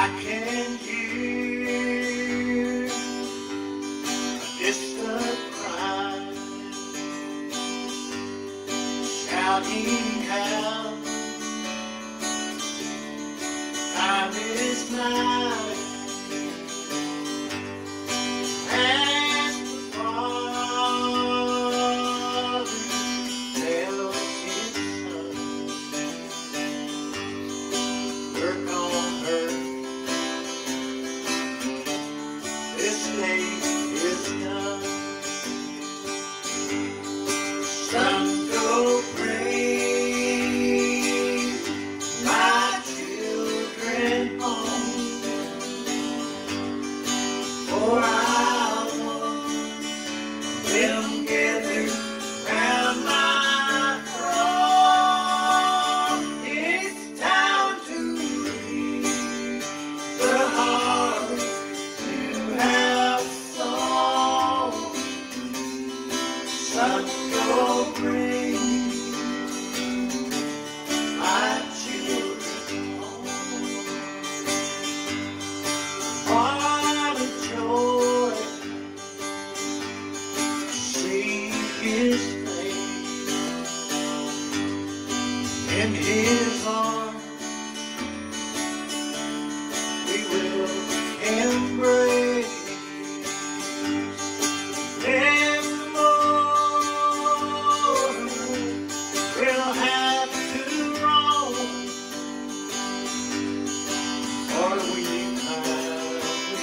can hear a distant cry shouting out, time is nigh. As the Father tells his Son, work on earth, this day is done. Son, go bring my children home, for I want them gathered round my throne. It's time to leave the heart you have sown. Son, go bring my children home. What a joy to see his face in his arms. We will embrace evermore. We'll have to roam, for we have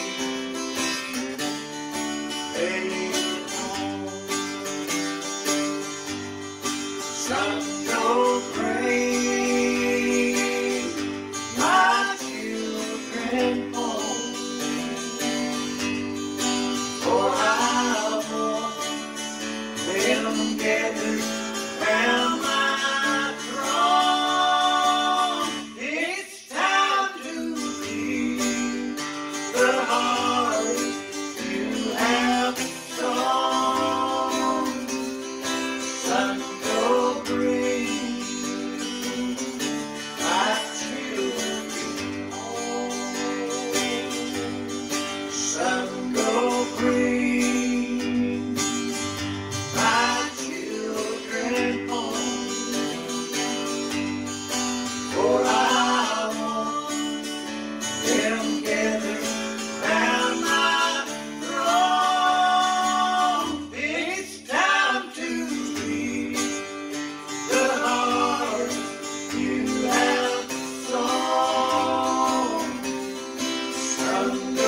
made home. Son, go bring my children home, for I want them gathered round my throne. It's time to leave the heart you have sown. Son, go bring my children home. Son, go bring my children home, for I want them gathered round my throne. It's time to leave the heart you have sown. Son,